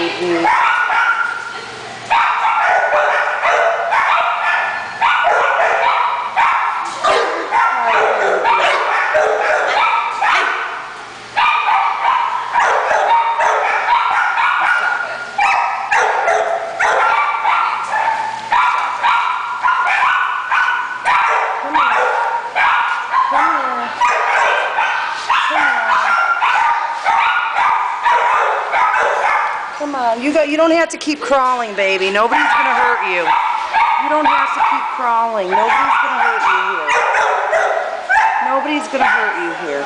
baby. Come on, you don't have to keep crawling, baby. Nobody's gonna hurt you. You don't have to keep crawling. Nobody's gonna hurt you here. Nobody's gonna hurt you here.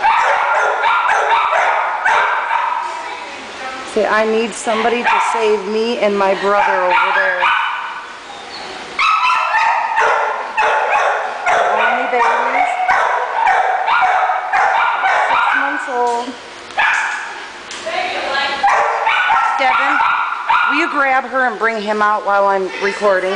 See, I need somebody to save me and my brother over there. They're only babies. 6 months old. Devin, will you grab her and bring him out while I'm recording?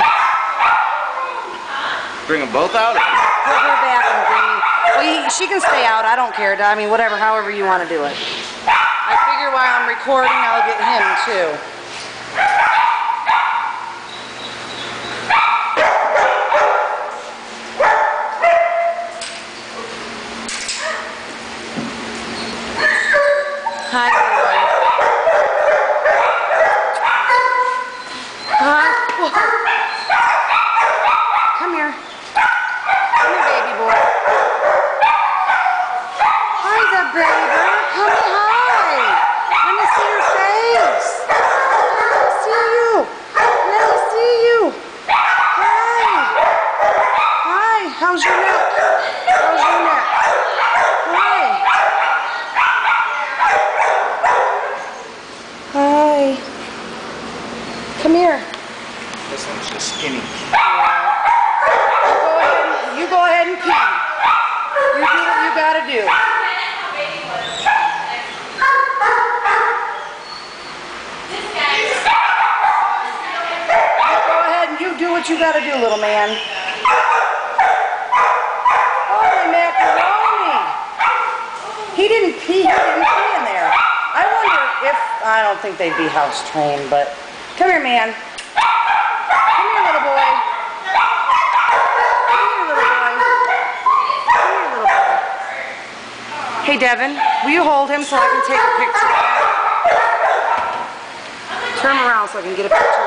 Bring them both out? Put her back and bring me. Well, she can stay out. I don't care. I mean, whatever, however you want to do it. I figure while I'm recording, I'll get him too. Hi, boy. Come here. Come here, baby boy. Hi, the baby. Come hi. Let me see your face. Let me see you. Let me see you. Hi. Hi. How's your neck? How's your neck? Hi. Hi. Come here. This one's just skinny. You go ahead and pee. You do what you gotta do. Go ahead and you do what you gotta do, little man. Holy macaroni! He didn't pee in there. I wonder if, I don't think they'd be house trained, but come here, man. Come here, little boy. Hey, Devin, will you hold him so I can take a picture? Turn around so I can get a picture.